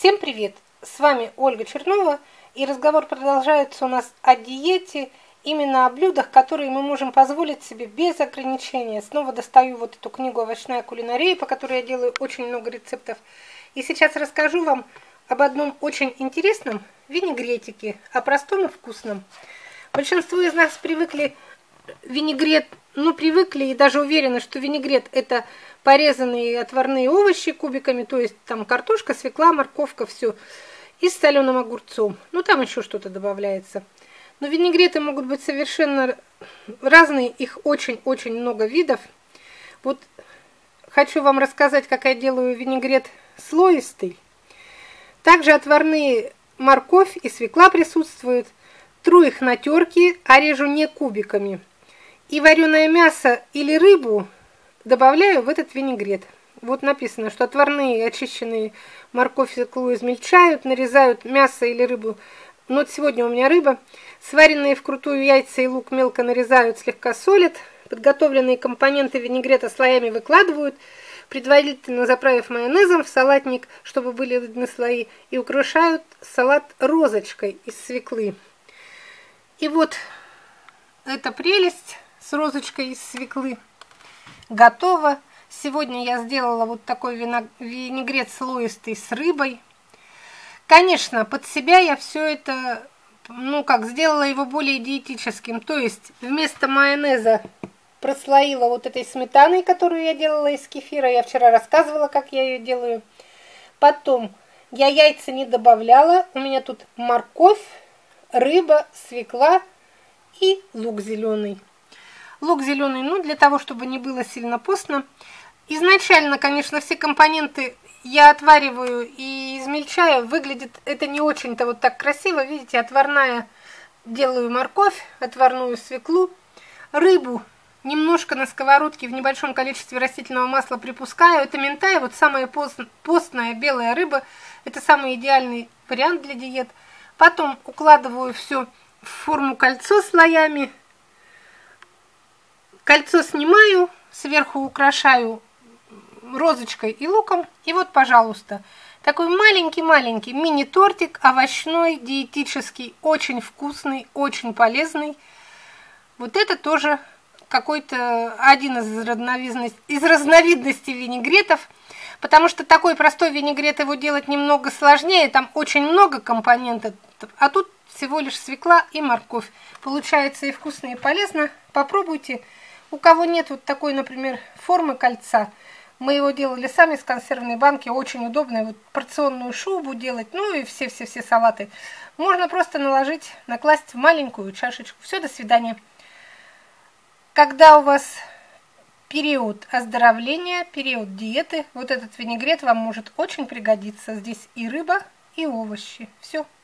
Всем привет! С вами Ольга Чернова, и разговор продолжается у нас о диете, именно о блюдах, которые мы можем позволить себе без ограничения. Снова достаю вот эту книгу «Овощная кулинария», по которой я делаю очень много рецептов. И сейчас расскажу вам об одном очень интересном винегретике, о простом и вкусном. Большинство из нас привыкли привыкли и даже уверены, что винегрет – это порезанные отварные овощи кубиками, то есть там картошка, свекла, морковка, все, и с соленым огурцом. Ну, там еще что-то добавляется. Но винегреты могут быть совершенно разные, их очень-очень много видов. Вот хочу вам рассказать, как я делаю винегрет слоистый. Также отварные морковь и свекла присутствуют. Тру их на терке, а режу не кубиками. И вареное мясо или рыбу добавляю в этот винегрет. Вот написано, что отварные очищенные морковь и свеклу измельчают, нарезают мясо или рыбу. Но вот сегодня у меня рыба. Сваренные вкрутую яйца и лук мелко нарезают, слегка солят. Подготовленные компоненты винегрета слоями выкладывают, предварительно заправив майонезом в салатник, чтобы были видны слои, и украшают салат розочкой из свеклы. И вот эта прелесть с розочкой из свеклы готова. Сегодня я сделала вот такой винегрет слоистый с рыбой. Конечно, под себя я все это, сделала его более диетическим. То есть вместо майонеза прослоила вот этой сметаной, которую я делала из кефира. Я вчера рассказывала, как я ее делаю. Потом я яйца не добавляла. У меня тут морковь, рыба, свекла и лук зеленый. Лук зеленый, для того, чтобы не было сильно постно. Изначально, конечно, все компоненты я отвариваю и измельчаю. Выглядит это не очень-то вот так красиво. Видите, отварная делаю морковь, отварную свеклу. Рыбу немножко на сковородке в небольшом количестве растительного масла припускаю. Это минтай, вот самая постная белая рыба. Это самый идеальный вариант для диет. Потом укладываю все в форму кольцо слоями. Кольцо снимаю, сверху украшаю розочкой и луком. И вот, пожалуйста, такой маленький-маленький мини-тортик овощной, диетический, очень вкусный, очень полезный. Вот это тоже какой-то один из разновидностей винегретов, потому что такой простой винегрет его делать немного сложнее, там очень много компонентов, а тут всего лишь свекла и морковь. Получается и вкусно, и полезно. Попробуйте. У кого нет вот такой, например, формы кольца, мы его делали сами из консервной банки, очень удобно, вот порционную шубу делать, и все салаты. Можно просто накласть в маленькую чашечку. Все, до свидания. Когда у вас период оздоровления, период диеты, вот этот винегрет вам может очень пригодиться. Здесь и рыба, и овощи. Все.